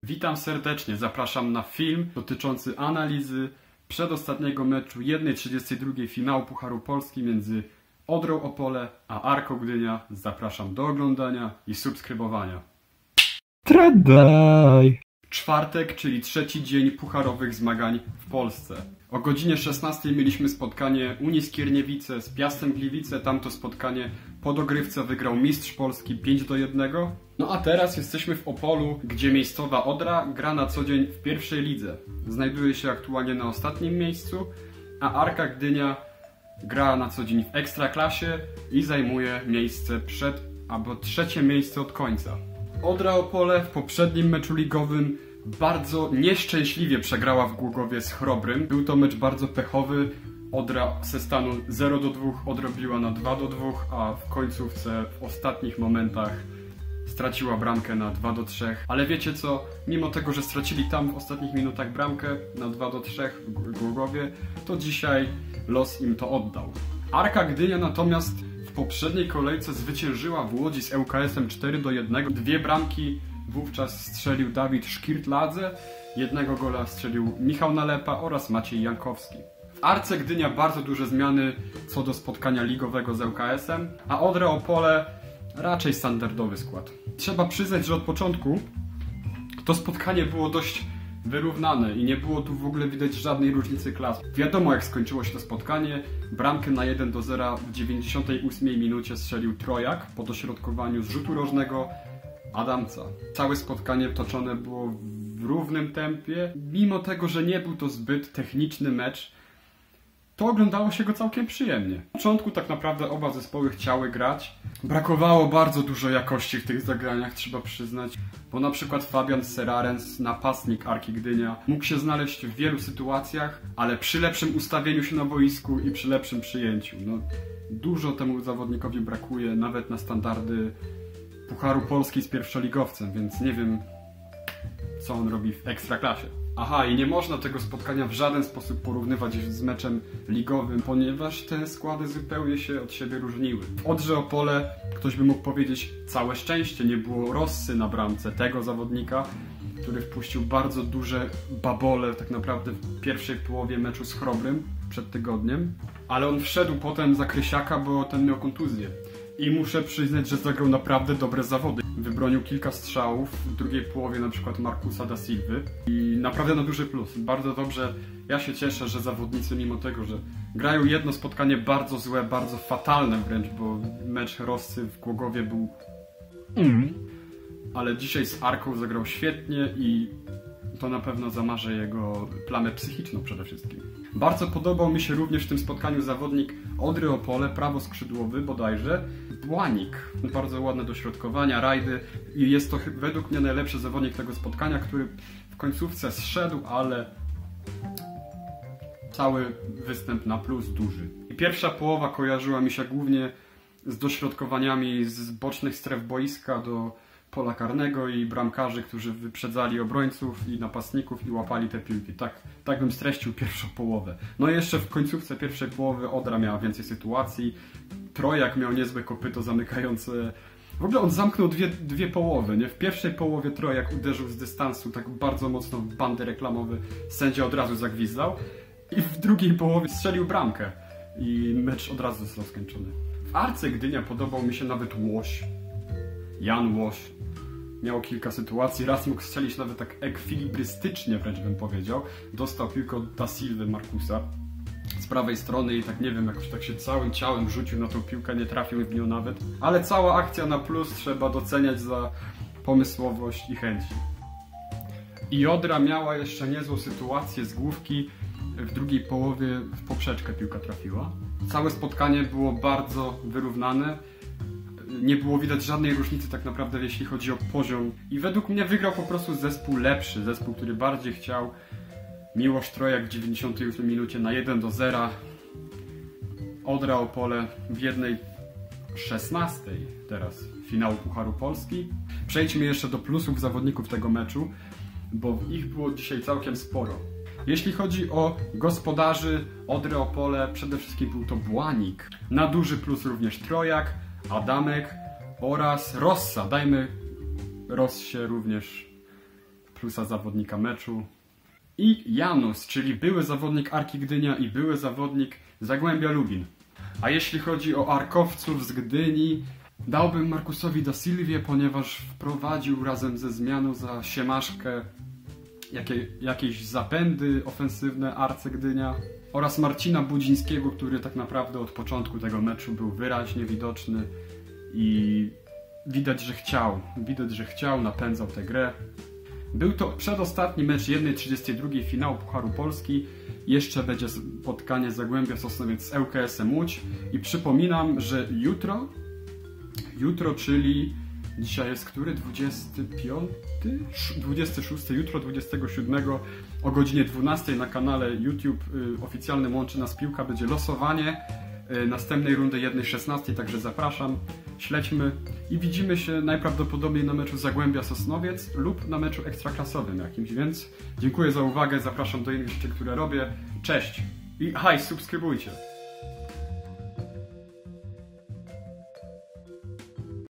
Witam serdecznie, zapraszam na film dotyczący analizy przedostatniego meczu 1/32 finału Pucharu Polski między Odrą Opole a Arką Gdynia. Zapraszam do oglądania i subskrybowania. Tradaj! Czwartek, czyli trzeci dzień pucharowych zmagań w Polsce. O godzinie 16 mieliśmy spotkanie Unii Skierniewice z Piastem Gliwice. Tamto spotkanie po dogrywce wygrał mistrz Polski 5-1. No a teraz jesteśmy w Opolu, gdzie miejscowa Odra gra na co dzień w pierwszej lidze. Znajduje się aktualnie na ostatnim miejscu, a Arka Gdynia gra na co dzień w Ekstraklasie i zajmuje miejsce trzecie miejsce od końca. Odra Opole w poprzednim meczu ligowym bardzo nieszczęśliwie przegrała w Głogowie z Chrobrym. Był to mecz bardzo pechowy. Odra ze stanu 0-2 odrobiła na 2-2, a w końcówce w ostatnich momentach straciła bramkę na 2-3. Ale wiecie co? Mimo tego, że stracili tam w ostatnich minutach bramkę na 2-3 w Głogowie, to dzisiaj los im to oddał. Arka Gdynia natomiast w poprzedniej kolejce zwyciężyła w Łodzi z ŁKS-em 4-1. Dwie bramki wówczas strzelił Dawid Szkirtladze, jednego gola strzelił Michał Nalepa oraz Maciej Jankowski. W Arce Gdynia bardzo duże zmiany co do spotkania ligowego z ŁKS-em, a Odra Opole raczej standardowy skład. Trzeba przyznać, że od początku to spotkanie było dość wyrównane i nie było tu w ogóle widać żadnej różnicy klas. Wiadomo jak skończyło się to spotkanie. Bramkę na 1-0 w 98 minucie strzelił Trojak po dośrodkowaniu z rzutu rożnego Adamca. Całe spotkanie toczone było w równym tempie. Mimo tego, że nie był to zbyt techniczny mecz, to oglądało się go całkiem przyjemnie. Na początku tak naprawdę oba zespoły chciały grać. Brakowało bardzo dużo jakości w tych zagraniach, trzeba przyznać. Bo na przykład Fabian Serarens, napastnik Arki Gdynia, mógł się znaleźć w wielu sytuacjach, ale przy lepszym ustawieniu się na boisku i przy lepszym przyjęciu. No, dużo temu zawodnikowi brakuje, nawet na standardy Pucharu Polski z pierwszoligowcem, więc nie wiem, co on robi w Ekstraklasie. Aha, i nie można tego spotkania w żaden sposób porównywać z meczem ligowym, ponieważ te składy zupełnie się od siebie różniły. W Odrze Opole, ktoś by mógł powiedzieć, całe szczęście, nie było Rossy na bramce, tego zawodnika, który wpuścił bardzo duże babole tak naprawdę w pierwszej połowie meczu z Chrobrym przed tygodniem, ale on wszedł potem za Krysiaka, bo ten miał kontuzję. I muszę przyznać, że zagrał naprawdę dobre zawody. Wybronił kilka strzałów w drugiej połowie, na przykład Marcusa da Silvy. I naprawdę na duży plus. Bardzo dobrze. Ja się cieszę, że zawodnicy mimo tego, że grają jedno spotkanie bardzo złe, bardzo fatalne wręcz, bo mecz Rossy w Głogowie był ale dzisiaj z Arką zagrał świetnie i to na pewno zamaże jego plamę psychiczną przede wszystkim. Bardzo podobał mi się również w tym spotkaniu zawodnik Odry Opole, prawoskrzydłowy bodajże, Błanik. Bardzo ładne dośrodkowania, rajdy i jest to według mnie najlepszy zawodnik tego spotkania, który w końcówce zszedł, ale cały występ na plus duży. I pierwsza połowa kojarzyła mi się głównie z dośrodkowaniami z bocznych stref boiska do pola karnego i bramkarzy, którzy wyprzedzali obrońców i napastników i łapali te piłki. Tak bym streścił pierwszą połowę. No i jeszcze w końcówce pierwszej połowy Odra miała więcej sytuacji. Trojak miał niezłe kopyto zamykające. W ogóle on zamknął dwie połowy, nie? W pierwszej połowie Trojak uderzył z dystansu tak bardzo mocno w bandy reklamowe. Sędzia od razu zagwizdał. I w drugiej połowie strzelił bramkę. I mecz od razu został skończony. W Arce Gdynia podobał mi się nawet Łoś. Jan Łoś. Miał kilka sytuacji, raz mógł strzelić nawet tak ekwilibrystycznie wręcz bym powiedział. Dostał piłkę od da Silvy Marcusa z prawej strony i tak nie wiem, jakoś tak się całym ciałem rzucił na tą piłkę, nie trafił w nią nawet. Ale cała akcja na plus trzeba doceniać za pomysłowość i chęci. I Odra miała jeszcze niezłą sytuację z główki, w drugiej połowie w poprzeczkę piłka trafiła. Całe spotkanie było bardzo wyrównane. Nie było widać żadnej różnicy tak naprawdę, jeśli chodzi o poziom. I według mnie wygrał po prostu zespół lepszy, zespół, który bardziej chciał. Miłosz Trojak w 98 minucie na 1-0. Odra Opole w 1/16 teraz finału Pucharu Polski. Przejdźmy jeszcze do plusów zawodników tego meczu, bo ich było dzisiaj całkiem sporo. Jeśli chodzi o gospodarzy Odry Opole, przede wszystkim był to Błanik. Na duży plus również Trojak, Adamek oraz Rossa. Dajmy Rossie również plusa zawodnika meczu. I Janus, czyli były zawodnik Arki Gdynia i były zawodnik Zagłębia Lubin. A jeśli chodzi o arkowców z Gdyni, dałbym Markusowi da Silvie, ponieważ wprowadził razem ze zmianą za Siemaszkę jakieś zapędy ofensywne Arce Gdynia, oraz Marcina Budzińskiego, który tak naprawdę od początku tego meczu był wyraźnie widoczny i widać, że chciał, napędzał tę grę. Był to przedostatni mecz 1/32 finału Pucharu Polski. Jeszcze będzie spotkanie Zagłębia Sosnowiec z ŁKS-em Łódź. I przypominam, że jutro, czyli dzisiaj jest który? 25? 26, jutro 27 o godzinie 12 na kanale YouTube oficjalnym Łączy Nas Piłka będzie losowanie następnej rundy 1/16, także zapraszam, śledźmy i widzimy się najprawdopodobniej na meczu Zagłębia Sosnowiec lub na meczu ekstraklasowym jakimś, więc dziękuję za uwagę, zapraszam do innych rzeczy, które robię, cześć i subskrybujcie!